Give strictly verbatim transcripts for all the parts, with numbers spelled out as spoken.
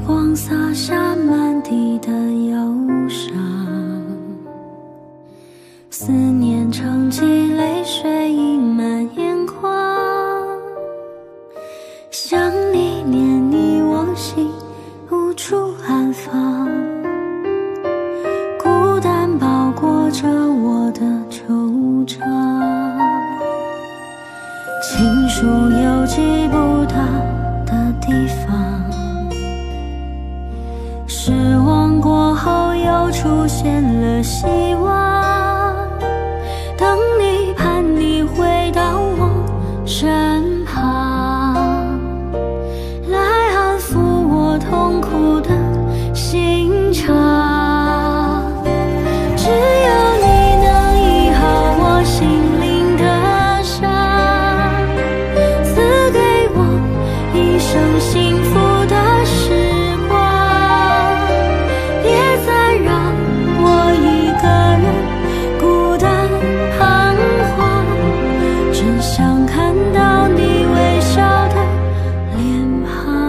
光洒下满地的忧伤，思念撑起泪水溢满眼眶，想你念你我心无处安放，孤单包裹着我的惆怅，情书邮寄不到的地方，失望过后又出现了希望，等你盼你回到我身旁，来安抚我痛苦的心肠，只有你能医好我心灵的伤，赐给我一生幸福的时光，别再让我一个人孤单彷徨，只想看到你微笑的脸庞。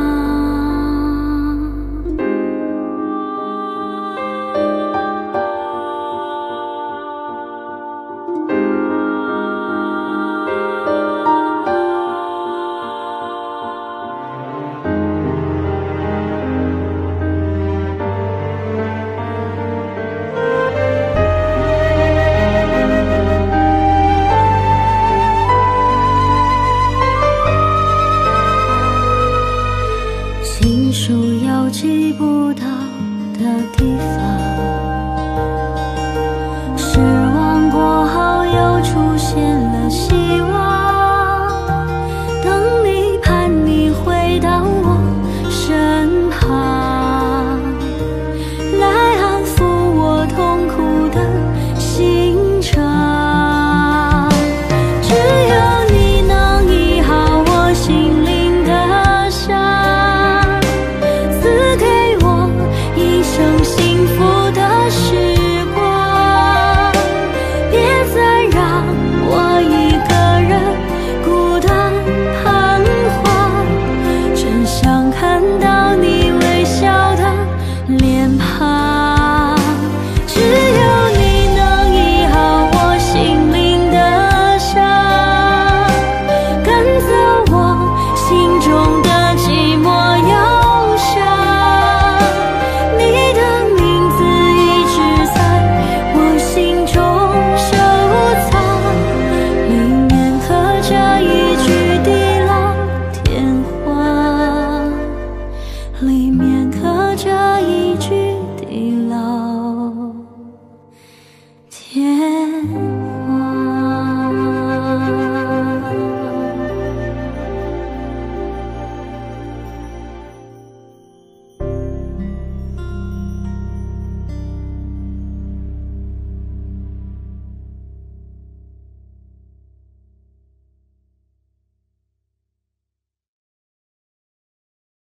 情书邮寄不到的地方，